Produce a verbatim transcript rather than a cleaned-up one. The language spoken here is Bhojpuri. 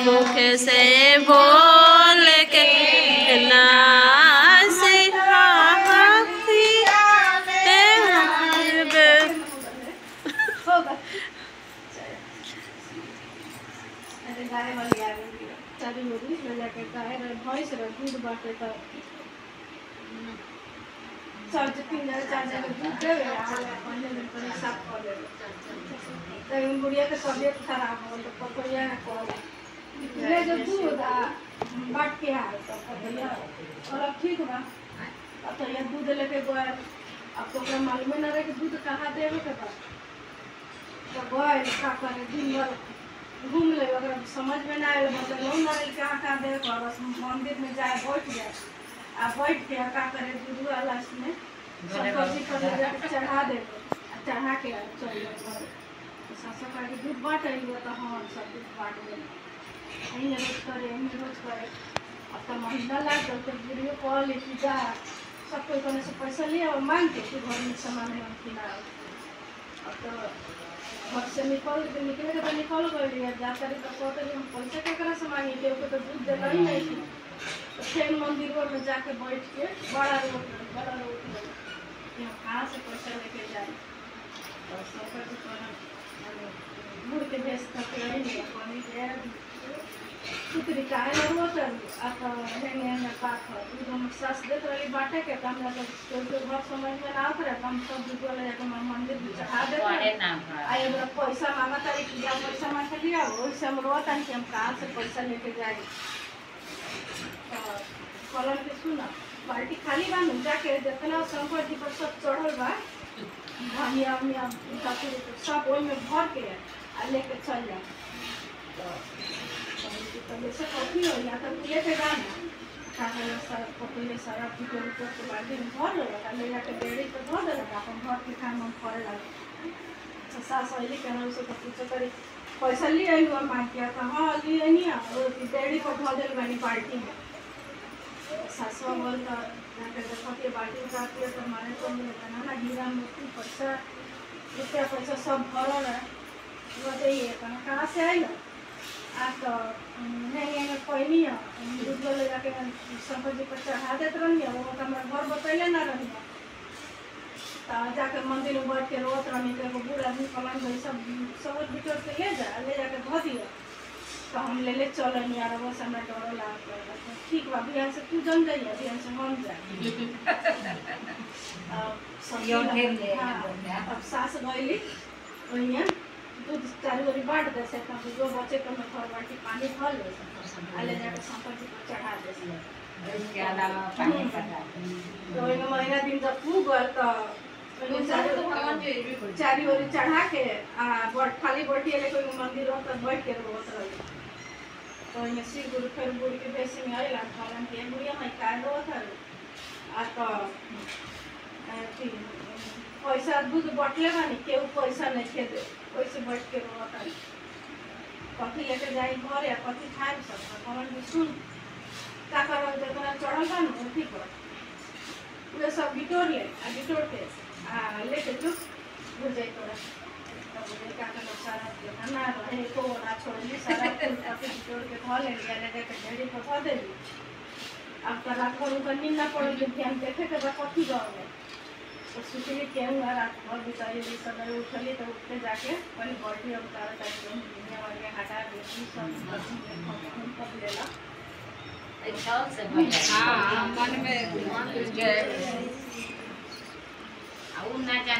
मुख से बोल के नासी गाय वाली आ गई चारी मोदी ले जाके गाय रे भैंस रे दूध बाटे त सब तीन हजार चार हजार दूध देवे आ पहले दिन पर साफ कर देवे त इन बुढ़िया के तबीयत खराब हो तो पपैया ने को ले जो दूध आ बाट के आ तो पपैया और अब ठीक बा अब तो ये दूध लेके गए अब तो ओकरा मालूम न रहे कि दूध कहाँ देवे के बा तो गए का करे दिन भर घूम ले अगर समझ में ना आए मतलब लोग ना रहे कहाँ कहाँ देवे को बस मंदिर में जाए बैठ जाए आ बैठ के का करे दूध वाला इसमें सब्जी पर ले जाके चढ़ा दे चढ़ा के चल जाए सासू का के दूध बांट आई तो हाँ सब दूध बांट दे यही रोज करे यही रोज करे अब तो महीना लाग गल तो वीडियो कॉल लेके जा सब कोई कोने से पैसा लिया और मांग के कि घर में सामान हम खिला अब तो घर से निकल निकले के तो निकल गए जाकर तो कहते हम पैसा केकरा से मांगे के ओके तो दूध देला ही नहीं थी तो फिर मंदिर में जाके बैठ के बड़ा रोड बड़ा रोड यहाँ कहाँ से पैसा लेके जाए तो सरकार जी पर मुड़ के भेज तक नहीं पानी दे कुतरी काहे न रोत आ तो हेंगे में पाक एकदम सास देत रही बाटे के काम लगे तो घर समझ में ना आत रहे हम सब दूध वाले जाके मंदिर में चढ़ा देते आ एगो पैसा मांगा तारी पूजा पैसा मांग के लिया वैसे हम रोत कि हम कहाँ से पैसा लेके जाए कलम के सुना बाल्टी खाली बा जाके जितना शंकर जी पर सब चढ़ल बा धनिया उनिया सब ओहि में भर के आ लेके चल जा तो जैसे कॉफी हो या तो लेके जाना खाना सारा पपैया सारा पीटे ऊपर के बाल्टी में भर लेगा ले जाके डेयरी पर धो देगा अपन घर के खाना में फरे लगे अच्छा सास अली के ना उसे तो पूछो करी पैसा ले आई हुआ मांग किया था हाँ ले आई नहीं और डेयरी पर धो देल बनी बाल्टी में सासवा बोल तो जाके देखो कि बाल्टी उठाती है तो मारे तो मिलेगा ना ना हीरा मोती पैसा रुपया पैसा सब भरल है बताइए कहाँ से आई ना आ तो नहीं में पहली दूध ले जाके शंकर जी पर चढ़ा देते रही वो तो हमारे घर बतैले ना रही तो जाके मंदिर में बैठ के रोत रही तो एगो बूढ़ आदमी कमान भाई सब सब बिटोर के ले जा ले जाके धो दिया तो हम ले ले चल यार बस हमारा डर लगा ठीक बा बिहान से तू जम जाइए बिहान से हम जाए अब सास गईली वही दूध चारू बरी बांट दे से तो जो बचे तो मैं थोड़ा बाल्टी पानी भर ले आ ले जाके शंकर जी को चढ़ा दे इसके अलावा पानी पटा तो एक महीना दिन जब पूग गल तो चारी बरी चढ़ा के आ बट खाली बैठी ले कोई मंदिर हो तो बैठ के रोत रही तो ये श्री गुरु फिर गुरु के बेस में आइला कहलन के बुढ़िया मैं का रोत है आ तो पैसा दूध बटले बानी केहू पैसा नहीं खे दे वैसे बैठ के रोता कथी लेके जाए घर या कथी खाए सब कमन भी सुन का कर जितना चढ़ल बा ना ठीक हो वे सब बिटोर ले आ बिटोर के आ लेके चुप हो जाए तोरा तब बोले का का सारा खाना रहे को ना छोड़ली सारा फूल काफी बिटोर के धो ले लिया ले जाके ढेरी पर धो देली अब तो रात भर उनका नींद ना पड़े ध्यान देखे के बाद कथी गाँव में तो सोचली क्या हुआ रात भर बिताई सवेरे उठली तो उठते जाके पहले बॉडी और उतारा टाइम दुनिया वाले हटा देती सब कब लेला हाँ मन में